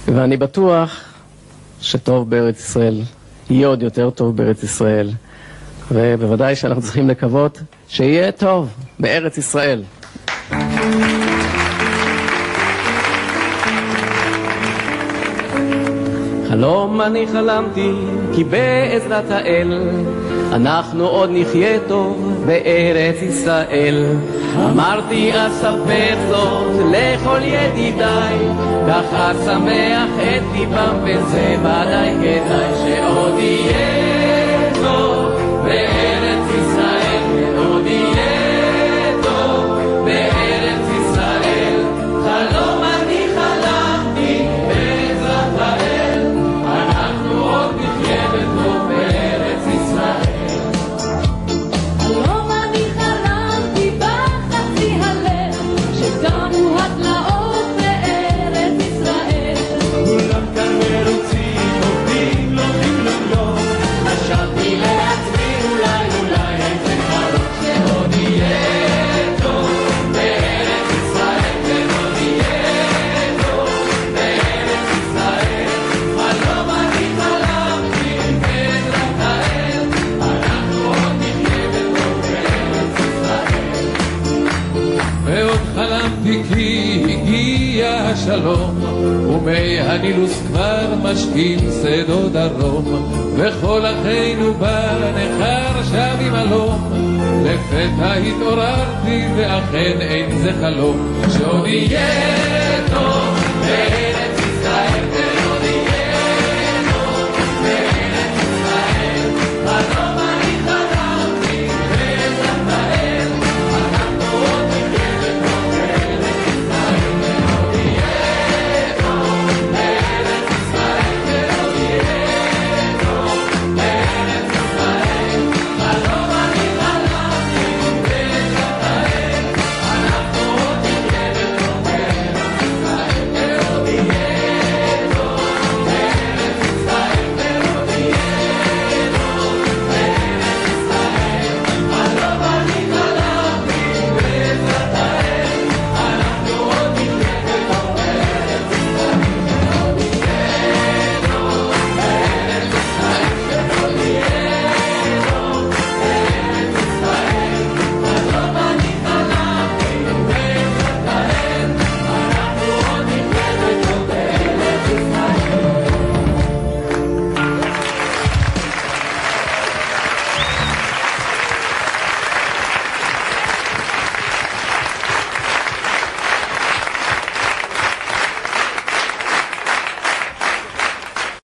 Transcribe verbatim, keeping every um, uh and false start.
ואני בטוח שטוב בארץ ישראל, יהיה עוד יותר טוב בארץ ישראל, ובוודאי שאנחנו צריכים לקוות שיהיה טוב בארץ ישראל. חלום אני חלמתי, כי בעזרת האל אנחנו עוד נחיה טוב בארץ ישראל. אמרתי אספר זאת לכל ידידיי, ככה שמח את ליבם, וזה ודאי כדאי שעוד יהיה טוב בארץ ישראל, עוד יהיה טוב בארץ ישראל. חלום אני חלמתי בעזרת האל, אנחנו עוד נחיה בטוב בארץ ישראל. חלום אני חלמתי בחצי הלב, שתמו התלאות בארץ ישראל. כולם כאן מרוצים, עובדים, לא כלום לא. חשבתי לעצמי אולי אולי איזה חלום שעוד יהיה טוב בארץ ישראל, ועוד יהיה טוב בארץ ישראל. חלום אני חלמתי בעזרת האל, אנחנו עוד נחיה בטוב בארץ ישראל. ועוד חלמתי כי הגיע השלום, ומי הנילוס כבר משקים שדו דרום, וכל אחינו בנכר שבים אלום. לפתע התעוררתי ואכן אין זה חלום, שעוד יהיה טוב בארץ